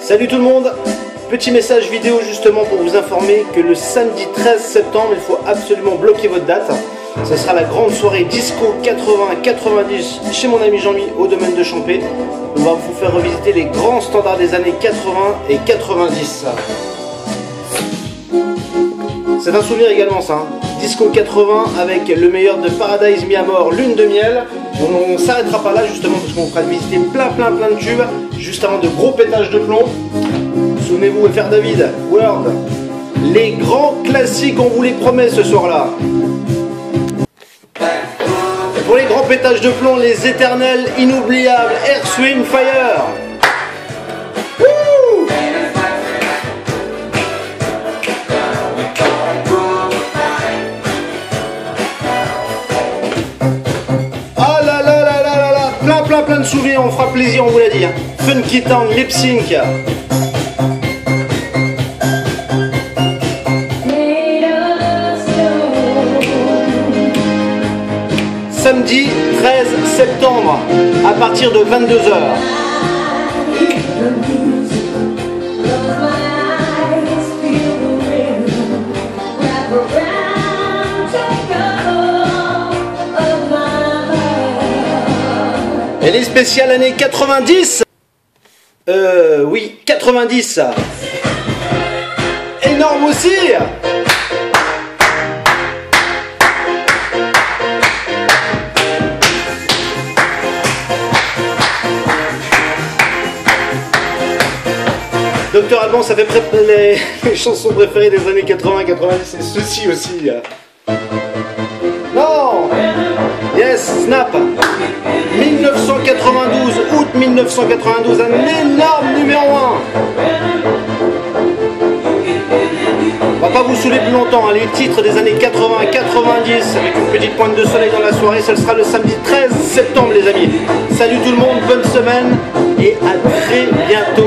Salut tout le monde, petit message vidéo justement pour vous informer que le samedi 13 septembre, il faut absolument bloquer votre date. Ce sera la grande soirée disco 80-90 chez mon ami Jean-Mi au domaine de Champé. On va vous faire revisiter les grands standards des années 80 et 90. C'est un souvenir également ça, hein. Disco 80 avec le meilleur de Paradise mis à mort, Lune de miel. On s'arrêtera pas là justement parce qu'on fera visiter plein de tubes juste avant de gros pétages de plomb. Souvenez-vous FR David, Word, les grands classiques, on vous les promet ce soir-là. Pour les grands pétages de plomb, les éternels inoubliables Earth, Wind, Fire. Plein de souvenirs, on fera plaisir, on vous l'a dit. Funky Town, Lip Sync. Samedi 13 septembre, à partir de 22h. Et les spéciales années 90. Oui, 90. Énorme aussi. Docteur Alban, ça fait les chansons préférées des années 80-90, c'est ceci aussi. Non. Yes, Snap. 1992, août 1992, un énorme numéro 1. On va pas vous saouler plus longtemps, hein. Les titres des années 80-90 avec une petite pointe de soleil dans la soirée, ce sera le samedi 13 septembre les amis. Salut tout le monde, bonne semaine et à très bientôt.